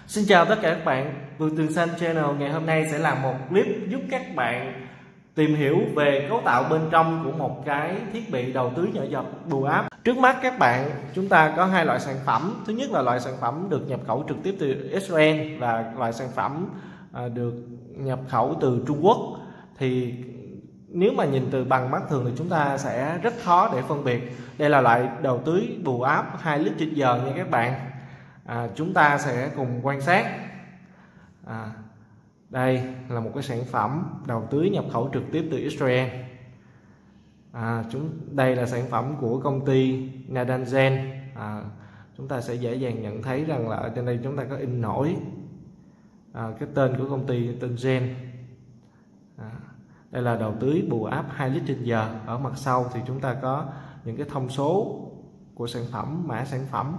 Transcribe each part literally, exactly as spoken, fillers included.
Xin chào tất cả các bạn, Vườn Tường Xanh Channel ngày hôm nay sẽ làm một clip giúp các bạn tìm hiểu về cấu tạo bên trong của một cái thiết bị đầu tưới nhỏ giọt bù áp. Trước mắt các bạn, chúng ta có hai loại sản phẩm. Thứ nhất là loại sản phẩm được nhập khẩu trực tiếp từ Israel và loại sản phẩm được nhập khẩu từ Trung Quốc. Thì nếu mà nhìn từ bằng mắt thường thì chúng ta sẽ rất khó để phân biệt. Đây là loại đầu tưới bù áp hai lít trên giờ nha các bạn. À, chúng ta sẽ cùng quan sát. à, Đây là một cái sản phẩm đầu tưới nhập khẩu trực tiếp từ Israel. à, chúng Đây là sản phẩm của công ty Nadanzen. à, Chúng ta sẽ dễ dàng nhận thấy rằng là ở trên đây chúng ta có in nổi à, cái tên của công ty, tên Gen. à, Đây là đầu tưới bù áp hai lít trên giờ. Ở mặt sau thì chúng ta có những cái thông số của sản phẩm, mã sản phẩm.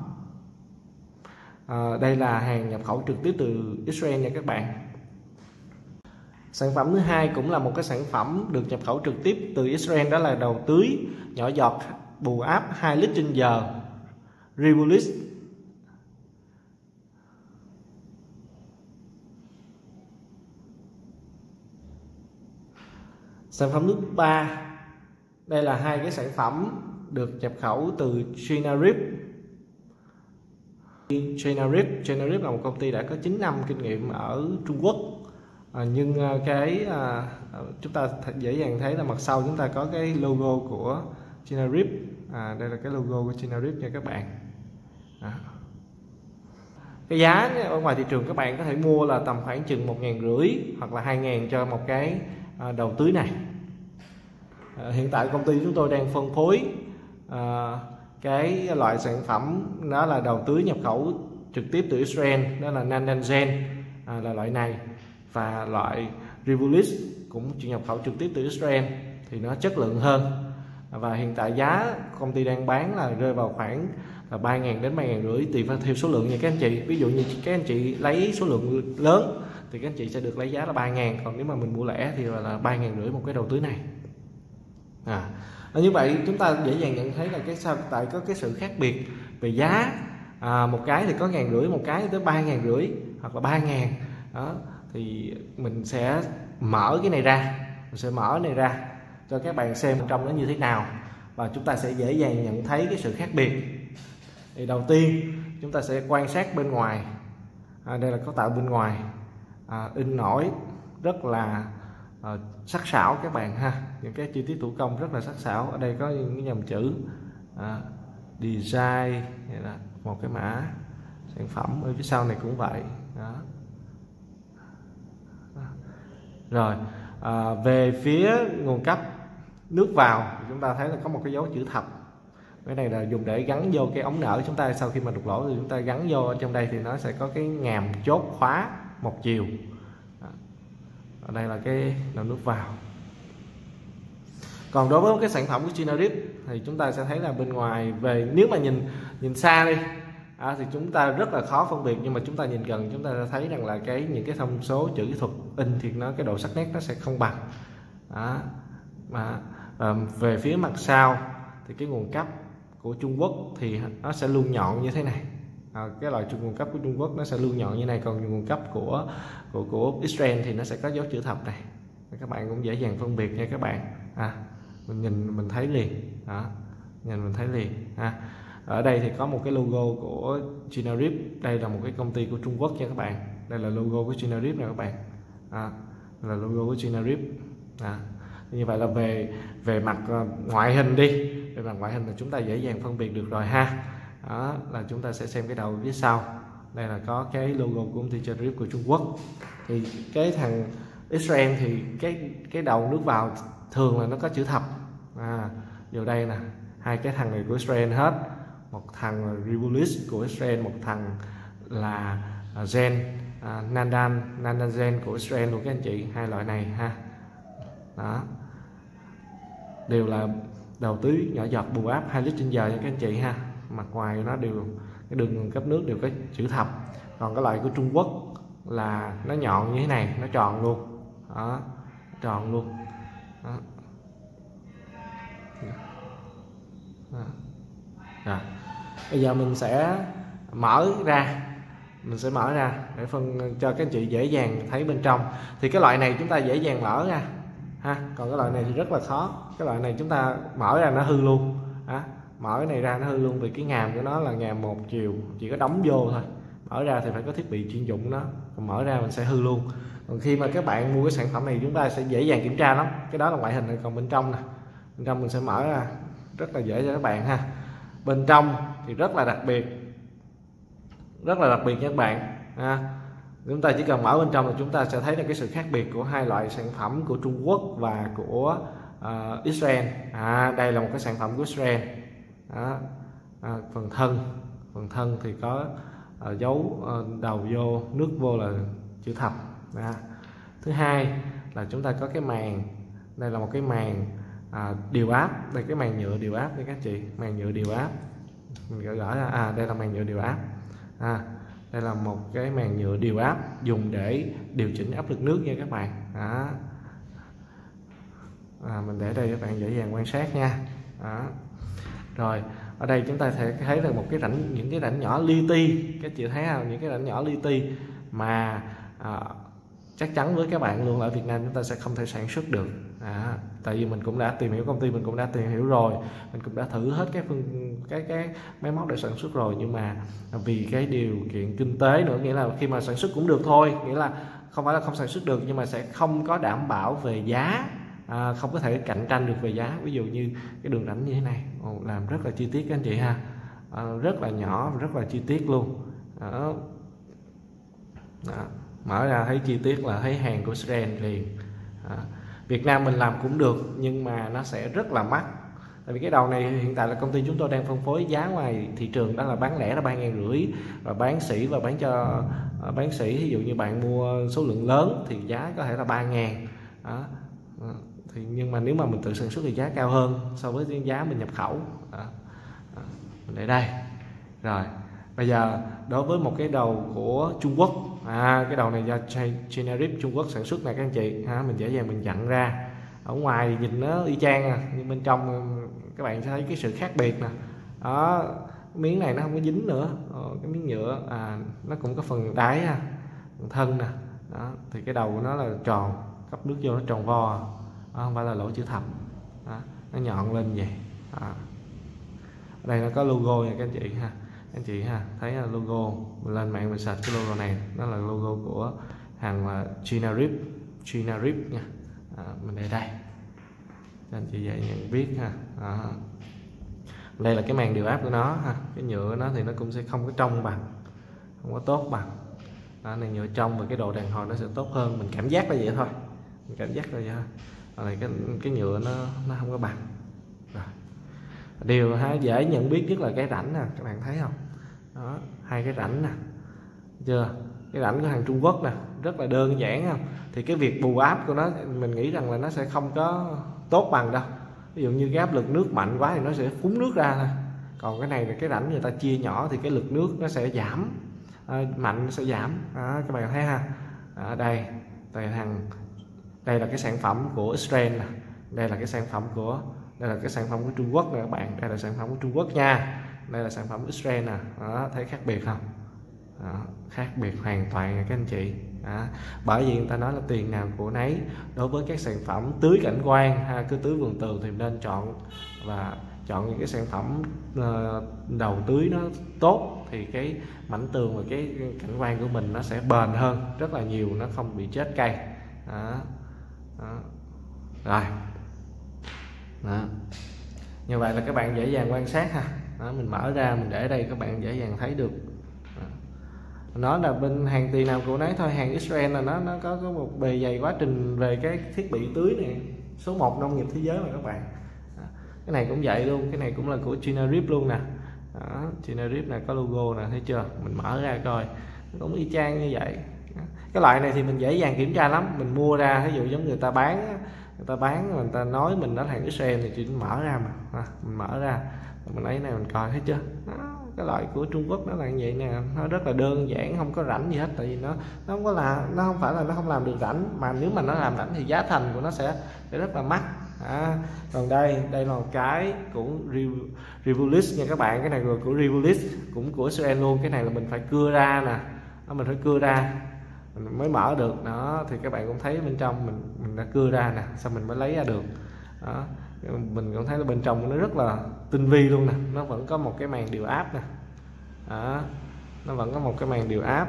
À, đây là hàng nhập khẩu trực tiếp từ Israel nha các bạn. Sản phẩm thứ hai cũng là một cái sản phẩm được nhập khẩu trực tiếp từ Israel, đó là đầu tưới nhỏ giọt bù áp hai lít trên giờ Revolution. Sản phẩm thứ ba, đây là hai cái sản phẩm được nhập khẩu từ Genarip. Genarip, Genarip là một công ty đã có chín năm kinh nghiệm ở Trung Quốc. À, nhưng cái à, chúng ta dễ dàng thấy là mặt sau chúng ta có cái logo của Genarip. À, đây là cái logo của Genarip nha các bạn. À. Cái giá ở ngoài thị trường các bạn có thể mua là tầm khoảng chừng một ngàn rưỡi hoặc là hai ngàn cho một cái à, đầu tưới này. À, hiện tại công ty chúng tôi đang phân phối à, cái loại sản phẩm đó là đầu tưới nhập khẩu trực tiếp từ Israel, đó là Nadanzen, à, là loại này, và loại Revolution cũng chỉ nhập khẩu trực tiếp từ Israel thì nó chất lượng hơn. Và hiện tại giá công ty đang bán là rơi vào khoảng là ba ngàn đến ba ngàn rưỡi tùy theo số lượng nha các anh chị. Ví dụ như các anh chị lấy số lượng lớn thì các anh chị sẽ được lấy giá là ba ngàn, còn nếu mà mình mua lẻ thì là ba ngàn rưỡi một cái đầu tưới này. À, như vậy chúng ta dễ dàng nhận thấy là cái sao tại có cái sự khác biệt về giá. À, một cái thì có ngàn rưỡi, một cái tới ba ngàn rưỡi hoặc là ba ngàn. Đó thì mình sẽ mở cái này ra, mình sẽ mở này ra cho các bạn xem trong nó như thế nào, và chúng ta sẽ dễ dàng nhận thấy cái sự khác biệt. Thì đầu tiên chúng ta sẽ quan sát bên ngoài. À, đây là cấu tạo bên ngoài, à, in nổi rất là à, sắc sảo các bạn ha, những cái chi tiết thủ công rất là sắc sảo. Ở đây có những cái dòng chữ à, design, là một cái mã sản phẩm. Ở phía sau này cũng vậy đó. Rồi à, về phía nguồn cấp nước vào thì chúng ta thấy là có một cái dấu chữ thập. Cái này là dùng để gắn vô cái ống nở. Chúng ta sau khi mà đục lỗ thì chúng ta gắn vô ở trong đây thì nó sẽ có cái ngàm chốt khóa một chiều. Ở đây là cái đầu nước vào. Còn đối với cái sản phẩm của Genarip thì chúng ta sẽ thấy là bên ngoài về, nếu mà nhìn nhìn xa đi à, thì chúng ta rất là khó phân biệt, nhưng mà chúng ta nhìn gần chúng ta sẽ thấy rằng là cái những cái thông số chữ kỹ thuật in thì nó cái độ sắc nét nó sẽ không bằng. Đó. Mà à, về phía mặt sau thì cái nguồn cấp của Trung Quốc thì nó sẽ luôn nhọn như thế này. À, cái loại nguồn cấp của Trung Quốc nó sẽ luôn nhọn như này, còn nguồn cấp của của của Israel thì nó sẽ có dấu chữ thập này. Các bạn cũng dễ dàng phân biệt nha các bạn. À, mình nhìn mình thấy liền. Đó. Nhìn mình thấy liền. À, ở đây thì có một cái logo của Genarip. Đây là một cái công ty của Trung Quốc nha các bạn. Đây là logo của Genarip nè các bạn. À, là logo của Genarip. À, như vậy là về về mặt ngoại hình đi, về mặt ngoại hình là chúng ta dễ dàng phân biệt được rồi ha. Đó là chúng ta sẽ xem cái đầu phía sau. Đây là có cái logo của công ty Genarip của Trung Quốc. Thì cái thằng Israel thì cái cái đầu nước vào thường là nó có chữ thập. À, vào đây nè, hai cái thằng này của Israel hết. Một thằng là Revolution của Israel, một thằng là Gen uh, Nadan Nadanzen của Israel luôn các anh chị. Hai loại này ha. Đó, đều là đầu tưới nhỏ giọt bù áp hai lít trên giờ cho các anh chị ha. Mặt ngoài nó đều cái đường nguồn cấp nước đều có chữ thập. Còn cái loại của Trung Quốc là nó nhọn như thế này, nó tròn luôn. Đó, tròn luôn. Đó. Đó. Rồi. Bây giờ mình sẽ mở ra mình sẽ mở ra để phân cho các anh chị dễ dàng thấy bên trong. Thì cái loại này chúng ta dễ dàng mở ra ha, còn cái loại này thì rất là khó. Cái loại này chúng ta mở ra nó hư luôn à, mở cái này ra nó hư luôn, vì cái ngàm của nó là ngàm một chiều, chỉ có đóng vô thôi. Mở ra thì phải có thiết bị chuyên dụng đó, còn mở ra mình sẽ hư luôn. Còn khi mà các bạn mua cái sản phẩm này chúng ta sẽ dễ dàng kiểm tra lắm. Cái đó là ngoại hình này, còn bên trong nè, bên trong mình sẽ mở ra rất là dễ cho các bạn ha. Bên trong thì rất là đặc biệt, rất là đặc biệt nha các bạn à. Chúng ta chỉ cần mở bên trong là chúng ta sẽ thấy được cái sự khác biệt của hai loại sản phẩm của Trung Quốc và của uh, Israel à. Đây là một cái sản phẩm của Israel đó. À, phần thân phần thân thì có uh, dấu uh, đầu vô, nước vô là chữ thập à. Thứ hai là chúng ta có cái màng, đây là một cái màng à, điều áp. Đây cái màng nhựa điều áp đây các chị, màng nhựa điều áp mình gỡ gỡ ra à, đây là màng nhựa điều áp à. Đây là một cái màng nhựa điều áp dùng để điều chỉnh áp lực nước nha các bạn à. À, mình để đây các bạn dễ dàng quan sát nha à. Rồi ở đây chúng ta sẽ thấy được một cái rãnh, những cái rãnh nhỏ li ti, các chị thấy không, những cái rãnh nhỏ li ti mà à, chắc chắn với các bạn luôn là ở Việt Nam chúng ta sẽ không thể sản xuất được à, tại vì mình cũng đã tìm hiểu, công ty mình cũng đã tìm hiểu rồi, mình cũng đã thử hết các phương cái cái máy móc để sản xuất rồi, nhưng mà vì cái điều kiện kinh tế nữa, nghĩa là khi mà sản xuất cũng được thôi, nghĩa là không phải là không sản xuất được nhưng mà sẽ không có đảm bảo về giá à, không có thể cạnh tranh được về giá. Ví dụ như cái đường rãnh như thế này làm rất là chi tiết các anh chị ha à, rất là nhỏ, rất là chi tiết luôn đó. Đó. Mở ra thấy chi tiết là thấy hàng của Israel liền à. Việt Nam mình làm cũng được nhưng mà nó sẽ rất là mắc, tại vì cái đầu này hiện tại là công ty chúng tôi đang phân phối giá ngoài thị trường, đó là bán lẻ là ba ngàn rưỡi, và bán sỉ và bán cho uh, bán sỉ ví dụ như bạn mua số lượng lớn thì giá có thể là ba ngàn đó. À, thì nhưng mà nếu mà mình tự sản xuất thì giá cao hơn so với cái giá mình nhập khẩu đó. À, mình để đây. Rồi bây giờ đối với một cái đầu của Trung Quốc à, cái đầu này do Chinarip Trung Quốc sản xuất này các anh chị ha, mình dễ dàng mình dặn ra. Ở ngoài thì nhìn nó y chang à, nhưng bên trong các bạn sẽ thấy cái sự khác biệt nè đó. Miếng này nó không có dính nữa, ờ, cái miếng nhựa à, nó cũng có phần đáy ha, phần thân nè đó. Thì cái đầu của nó là tròn, cấp nước vô nó tròn vo đó, không phải là lỗ chữ thập đó, nó nhọn lên vậy à. Ở đây nó có logo nha các anh chị ha, anh chị ha, thấy logo, mình lên mạng mình search cái logo này, nó là logo của hàng là Chinarip, Chinarip nha à, mình để đây cho anh chị dễ nhận biết ha à. Đây là cái màng điều áp của nó ha, cái nhựa của nó thì nó cũng sẽ không có trong bằng, không có tốt bằng đó, này nhựa trong và cái độ đàn hồi nó sẽ tốt hơn, mình cảm giác là vậy thôi, mình cảm giác là vậy thôi. Ở này cái cái nhựa nó nó không có bằng. Rồi điều ha, dễ nhận biết nhất là cái rãnh nè, các bạn thấy không đó, hai cái rãnh nè, chưa, cái rãnh của hàng Trung Quốc nè, rất là đơn giản không. Thì cái việc bù áp của nó mình nghĩ rằng là nó sẽ không có tốt bằng đâu, ví dụ như cái áp lực nước mạnh quá thì nó sẽ phúng nước ra thôi, còn cái này là cái rãnh người ta chia nhỏ thì cái lực nước nó sẽ giảm à, mạnh nó sẽ giảm đó, các bạn thấy ha. Ở đây đây thằng đây là cái sản phẩm của Israel nè, đây là cái sản phẩm của đây là cái sản phẩm của Trung Quốc nè các bạn, đây là sản phẩm của Trung Quốc nha, đây là sản phẩm Israel nè đó, thấy khác biệt không đó, khác biệt hoàn toàn nha các anh chị đó. Bởi vì người ta nói là tiền nào của nấy, đối với các sản phẩm tưới cảnh quan ha, cứ tưới vườn tường thì nên chọn và chọn những cái sản phẩm uh, đầu tưới nó tốt thì cái mảnh tường và cái cảnh quan của mình nó sẽ bền hơn rất là nhiều, nó không bị chết cây đó. Đó. Rồi đó. Như vậy là các bạn dễ dàng quan sát ha đó, mình mở ra mình để đây các bạn dễ dàng thấy được đó. Nó là bên hàng tiền nào của nấy thôi, hàng Israel là nó nó có, có một bề dày quá trình về cái thiết bị tưới này, số một nông nghiệp thế giới mà các bạn đó. Cái này cũng vậy luôn, cái này cũng là của Chinarip luôn nè đó, Chinarip này có logo nè, thấy chưa, mình mở ra coi cũng y chang như vậy. Cái loại này thì mình dễ dàng kiểm tra lắm, mình mua ra ví dụ giống người ta bán người ta bán người ta nói mình đó hàng Israel thì chỉ mở ra mà à, mình mở ra mình lấy này mình coi thấy chưa đó, cái loại của Trung Quốc nó là như vậy nè, nó rất là đơn giản, không có rãnh gì hết, tại vì nó nó không có là nó không phải là nó không làm được rãnh, mà nếu mà nó làm rãnh thì giá thành của nó sẽ, sẽ rất là mắc à. Còn đây đây là một cái của Revolis nha các bạn, cái này là của Revolis cũng của Israel luôn, cái này là mình phải cưa ra nè đó, mình phải cưa ra mình mới mở được. Đó thì các bạn cũng thấy bên trong mình mình đã cưa ra nè, xong mình mới lấy ra được. Đó, mình cũng thấy là bên trong nó rất là tinh vi luôn nè, nó vẫn có một cái màn điều áp nè. Đó, nó vẫn có một cái màn điều áp.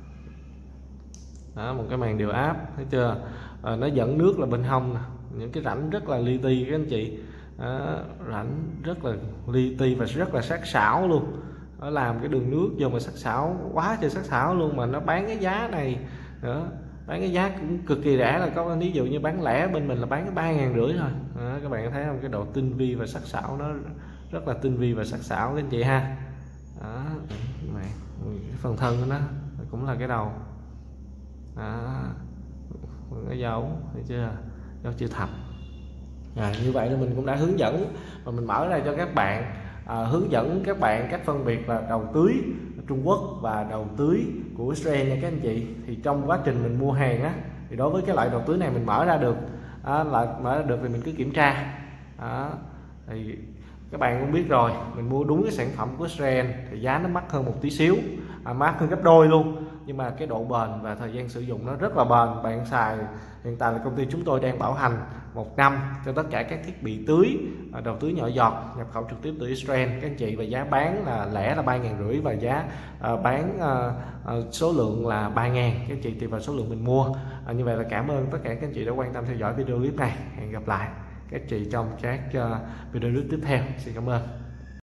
Đó, một cái màn điều áp, thấy chưa? À, nó dẫn nước là bên hông nè, những cái rãnh rất là li ti các anh chị. Đó, rãnh rất là li ti và rất là sắc sảo luôn. Nó làm cái đường nước vô mà sắc sảo quá trời sắc sảo luôn, mà nó bán cái giá này nữa, bán cái giá cũng cực kỳ rẻ, là có ví dụ như bán lẻ bên mình là bán cái ba ngàn rưỡi thôi. Đó, các bạn thấy không, cái độ tinh vi và sắc sảo nó rất là tinh vi và sắc sảo các anh chị ha. Đó, này, cái phần thân của nó cũng là cái đầu. Đó, cái dấu, thấy chưa, dấu chữ thập. À, như vậy là mình cũng đã hướng dẫn và mình mở ra cho các bạn, à, hướng dẫn các bạn cách phân biệt là đầu tưới Trung Quốc và đầu tưới của Israel nha các anh chị. Thì trong quá trình mình mua hàng á, thì đối với cái loại đầu tưới này mình mở ra được, à, là mở ra được thì mình cứ kiểm tra. Đó, thì các bạn cũng biết rồi, mình mua đúng cái sản phẩm của Israel thì giá nó mắc hơn một tí xíu, à, mắc hơn gấp đôi luôn, nhưng mà cái độ bền và thời gian sử dụng nó rất là bền. Bạn xài, hiện tại là công ty chúng tôi đang bảo hành một năm cho tất cả các thiết bị tưới, đầu tưới nhỏ giọt nhập khẩu trực tiếp từ Israel các anh chị, và giá bán là lẻ là ba ngàn rưỡi và giá uh, bán uh, uh, số lượng là ba ngàn các anh chị, tùy vào số lượng mình mua. Uh, như vậy là cảm ơn tất cả các anh chị đã quan tâm theo dõi video clip này. Hẹn gặp lại các chị trong các uh, video clip tiếp theo. Xin cảm ơn.